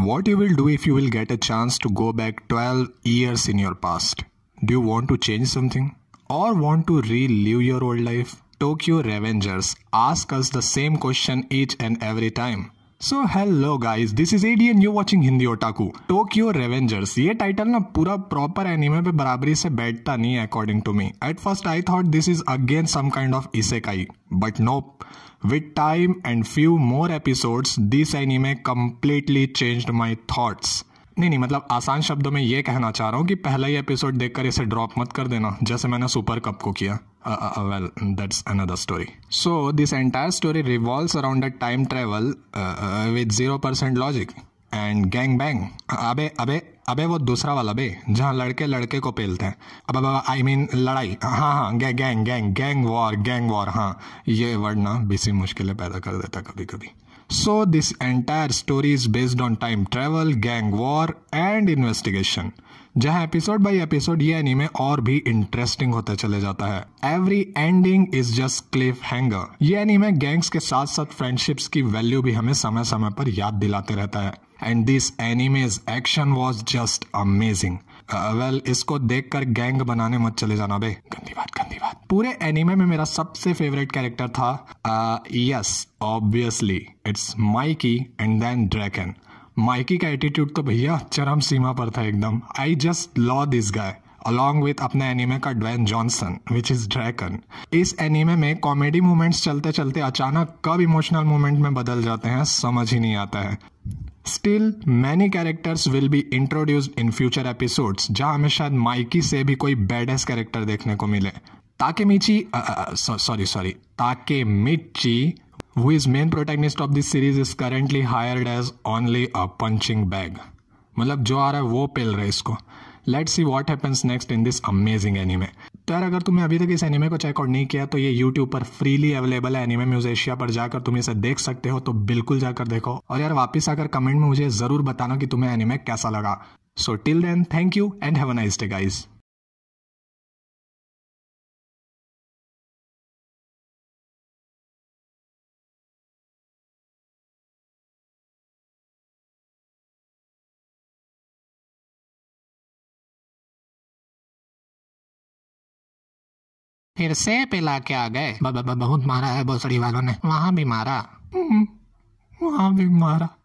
What you will do if you will get a chance to go back 12 years in your past? Do you want to change something? Or want to relive your old life? Tokyo Revengers ask us the same question each and every time. So hello guys, this is AD and you're watching Hindi Otaku. Tokyo Revengers, ये title ना पूरा proper anime पे बराबरी से बैठता नहीं है according to me. At first I thought this is again some kind of isekai, but nope. With time and few more episodes, this anime completely changed my thoughts. नहीं मतलब आसान शब्दों में ये कहना चाह रहा हूँ कि पहला ही एपिसोड देखकर इसे ड्रॉप मत कर देना जैसे मैंने सुपर कप को किया. Well, that's another story. So this entire story revolves around a time travel with 0% logic and gang bang. अबे वो दूसरा वाला बे जहाँ लड़के लड़के को पेलते हैं. अब I mean लड़ाई. हाँ गैंग वॉर. हाँ ये वर्ड ना बेसी मुश्किलें पैदा कर देता कभी कभी. So this entire story is based on time travel, gang war and investigation. जहाँ एपिसोड बाई एपिसोड ये एनीमे और भी इंटरेस्टिंग होता चले जाता है. Every ending is just cliffhanger. ये एनीमे गैंग्स के साथ साथ फ्रेंडशिप्स की वैल्यू भी हमें समय समय पर याद दिलाते रहता है. And this anime's action was just amazing. Well इसको देखकर गैंग बनाने मत चले जाना बे. गंदी बात. पूरे एनीमे में मेरा सबसे फेवरेट कैरेक्टर था yes obviously it's Mikey and then Draken. Mikey का एटीट्यूड तो भैया चरम सीमा पर था एकदम. I just love this guy along with अपने एनीमे का Dwayne Johnson which is Draken. इस एनीमे में कॉमेडी मोमेंट्स चलते चलते अचानक कब इमोशनल मोमेंट में बदल जाते हैं समझ ही नहीं आता है. Still, many characters will be introduced in future episodes, जहाँ हमें शायद माइकी से भी कोई badass कैरेक्टर देखने को मिले. Takemichi, who is main protagonist of this series, is currently hired as only a punching bag. मतलब जो आ रहा है वो पेल रहा है इसको. Let's see what happens next in this amazing anime. तो यार अगर तुमने अभी तक इस एनिमे को चेकआउट नहीं किया तो ये YouTube पर फ्रीली अवेलेबल है. एनिमे म्यूजिशिया पर जाकर तुम इसे देख सकते हो, तो बिल्कुल जाकर देखो. और यार वापस आकर कमेंट में मुझे जरूर बताना कि तुम्हें एनिमे कैसा लगा. So till then thank you and have a nice day guys. फिर से पिला के आ गए. बहुत मारा है भोसड़ी वालों ने. वहां भी मारा.